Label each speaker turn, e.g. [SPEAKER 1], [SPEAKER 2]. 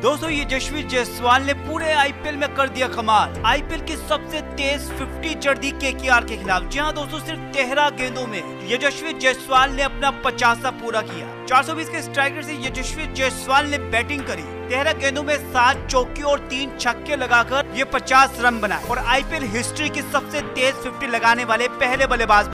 [SPEAKER 1] दोस्तों यशस्वी जायसवाल ने पूरे आईपीएल में कर दिया कमाल। आईपीएल की सबसे तेज 50 चढ़ दी केकेआर के खिलाफ। जी हाँ दोस्तों, सिर्फ 13 गेंदों में यशस्वी जायसवाल ने अपना 50वां पूरा किया। 420 के स्ट्राइकर से यशस्वी जायसवाल ने बैटिंग करी। 13 गेंदों में 7 चौके और 3 छक्के लगाकर ये 50 रन बनाए और आईपीएल हिस्ट्री की सबसे तेज 50 लगाने वाले पहले बल्लेबाज